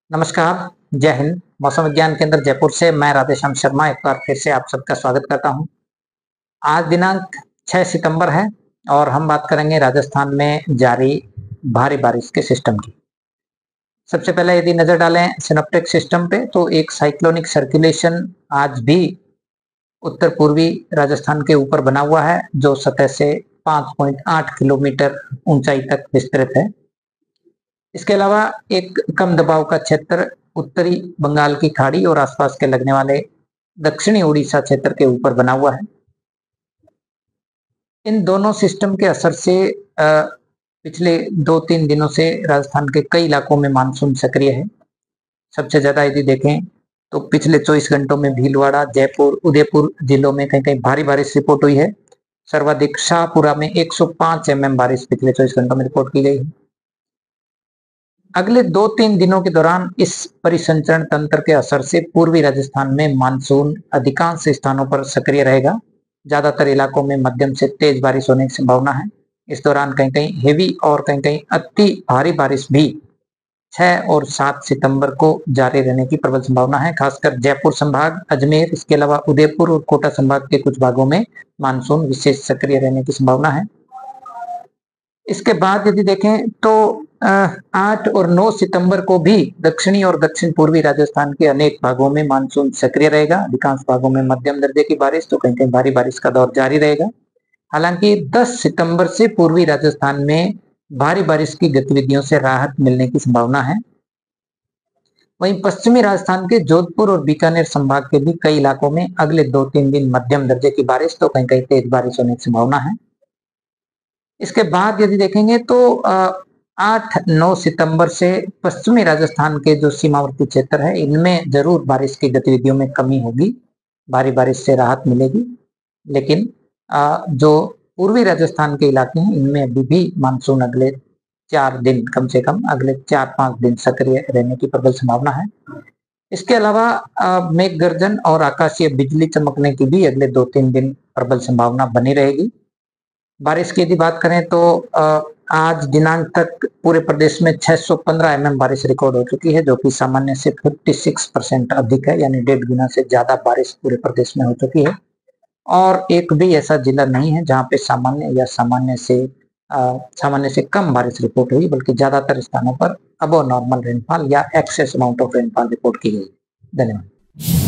नमस्कार, जय हिंद। मौसम विज्ञान केंद्र जयपुर से मैं राधेश्याम शर्मा एक बार फिर से आप सबका स्वागत करता हूं। आज दिनांक 6 सितंबर है और हम बात करेंगे राजस्थान में जारी भारी बारिश के सिस्टम की। सबसे पहले यदि नजर डालें सिनेप्टिक सिस्टम पे तो एक साइक्लोनिक सर्कुलेशन आज भी उत्तर पूर्वी राजस्थान के ऊपर बना हुआ है जो सतह से 5.8 किलोमीटर ऊंचाई तक विस्तृत है। इसके अलावा एक कम दबाव का क्षेत्र उत्तरी बंगाल की खाड़ी और आसपास के लगने वाले दक्षिणी उड़ीसा क्षेत्र के ऊपर बना हुआ है। इन दोनों सिस्टम के असर से पिछले 2-3 दिनों से राजस्थान के कई इलाकों में मानसून सक्रिय है। सबसे ज्यादा यदि देखें तो पिछले 24 घंटों में भीलवाड़ा, जयपुर, उदयपुर जिलों में कहीं कहीं भारी बारिश रिपोर्ट हुई है। सर्वाधिक शाहपुरा में 105 mm बारिश पिछले 24 घंटों में रिपोर्ट की गई है। अगले 2-3 दिनों के दौरान इस परिसंचरण तंत्र के असर से पूर्वी राजस्थान में मानसून अधिकांश स्थानों पर सक्रिय रहेगा। ज्यादातर इलाकों में मध्यम से तेज बारिश होने की संभावना है। इस दौरान कहीं कहीं हेवी और कहीं कहीं अति भारी बारिश भी 6 और 7 सितंबर को जारी रहने की प्रबल संभावना है। खासकर जयपुर संभाग, अजमेर, इसके अलावा उदयपुर और कोटा संभाग के कुछ भागों में मानसून विशेष सक्रिय रहने की संभावना है। इसके बाद यदि देखें तो 8 और 9 सितंबर को भी दक्षिणी और दक्षिण पूर्वी राजस्थान के अनेक भागों में मानसून सक्रिय रहेगा। अधिकांश भागों में मध्यम दर्जे की बारिश तो कहीं कहीं भारी बारिश का दौर जारी रहेगा। हालांकि 10 सितंबर से पूर्वी राजस्थान में भारी बारिश की गतिविधियों से राहत मिलने की संभावना है। वहीं पश्चिमी राजस्थान के जोधपुर और बीकानेर संभाग के भी कई इलाकों में अगले 2-3 दिन मध्यम दर्जे की बारिश तो कहीं कहीं तेज बारिश होने की संभावना है। इसके बाद यदि देखेंगे तो 8-9 सितंबर से पश्चिमी राजस्थान के जो सीमावर्ती क्षेत्र है इनमें जरूर बारिश की गतिविधियों में कमी होगी, भारी बारिश से राहत मिलेगी। लेकिन जो पूर्वी राजस्थान के इलाके हैं इनमें अभी भी मानसून अगले 4 दिन, कम से कम अगले 4-5 दिन सक्रिय रहने की प्रबल संभावना है। इसके अलावा मेघ गर्जन और आकाशीय बिजली चमकने की भी अगले 2-3 दिन प्रबल संभावना बनी रहेगी। बारिश की यदि बात करें तो आज दिनांक तक पूरे प्रदेश में 615 mm बारिश रिकॉर्ड हो चुकी है जो कि सामान्य से 56% अधिक है, यानी 1.5 गुना से ज्यादा बारिश पूरे प्रदेश में हो चुकी है। और एक भी ऐसा जिला नहीं है जहां पे सामान्य या सामान्य से कम बारिश रिपोर्ट हुई, बल्कि ज्यादातर स्थानों पर अबव नॉर्मल रेनफॉल या excess amount of rainfall report की गई। धन्यवाद।